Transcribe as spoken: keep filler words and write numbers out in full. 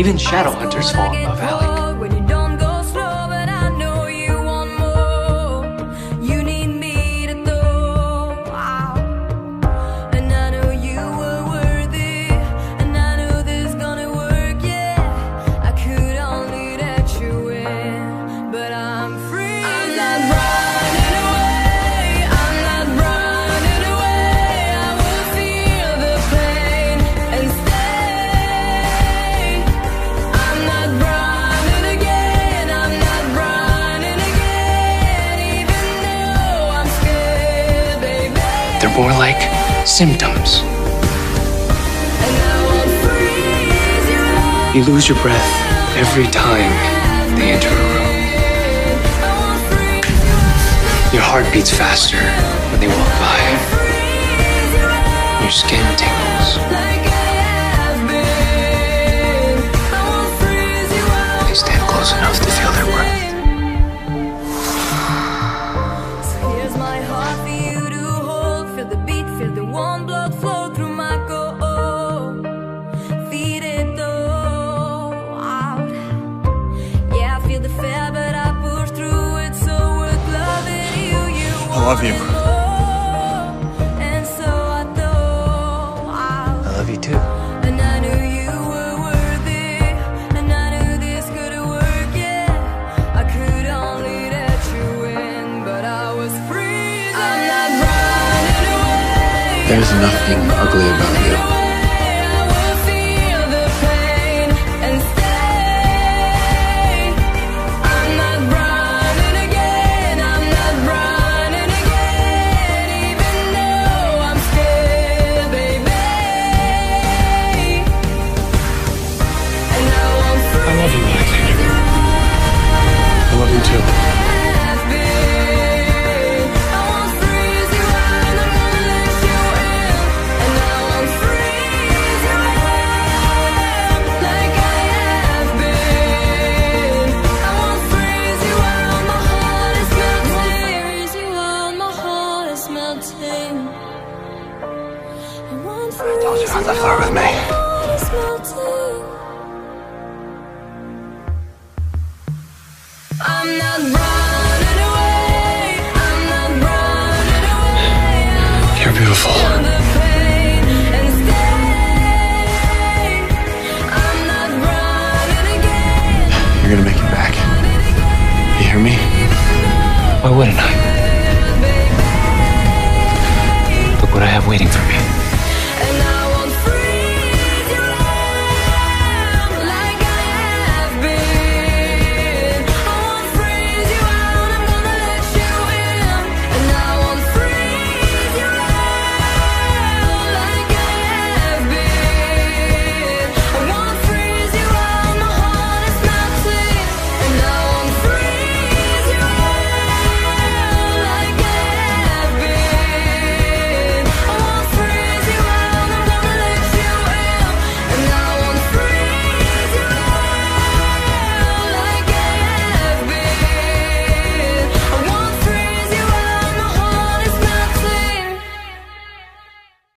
Even Shadowhunters fall in love, Alec. They're more like symptoms. You lose your breath every time they enter a room. Your heart beats faster when they walk by. Your skin tingles. They stand close enough to feel their breath. Warm blood flow through my core. Feed it all out. Yeah, I feel the fear, but I push through it. So worth loving you. You I love you. And so I thought I love you too. And I knew you were worthy. And I knew this could work, yeah. I could only let you in, but I was free. I'm not running away. There's nothing ugly about you. I love you, Alexander. I love you too. I told you not to flirt with me. I'm not running away. I'm not running away. You're beautiful. The pain and stay. I'm not running again. You're gonna make it back. You hear me? Why wouldn't I? Look what I have waiting for me.